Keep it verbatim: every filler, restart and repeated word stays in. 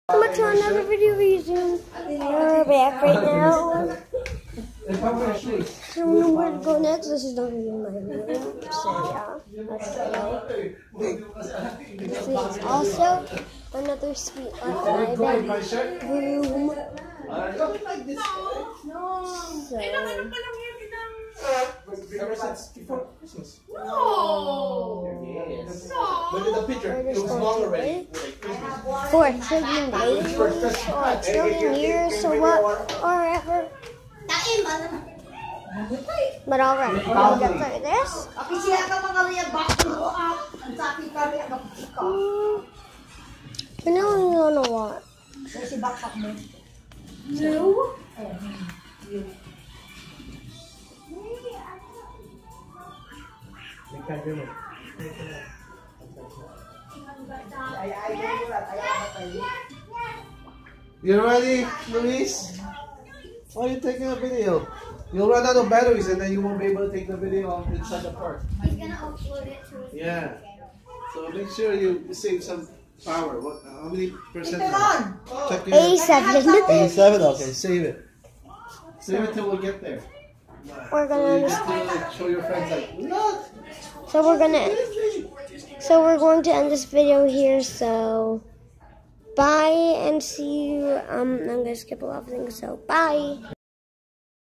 Welcome to another video reason. We're back right now. I don't know where to go next. This is not even my room. So yeah, let's go. This is also another sweet life in my bedroom. So ever since before Christmas. No. Yes. Look at the picture. It was long already. for a trillion days or a trillion years or what or ever. But alright, we'll get through this. Mm, you know you wanna what? No. You ready, Luis? Why are you taking a video? You'll run out of batteries and then you won't be able to take the video inside the park. He's gonna upload it to his Yeah. So make sure you save some power. What? How many percent? Check your eighty-seven. eighty-seven. Okay, save it. Save it till we get there. We're So gonna you get to like, show your friends like, look. so we're gonna so we're going to end this video here. So bye and see you. Um, I'm gonna skip a lot of things. So bye.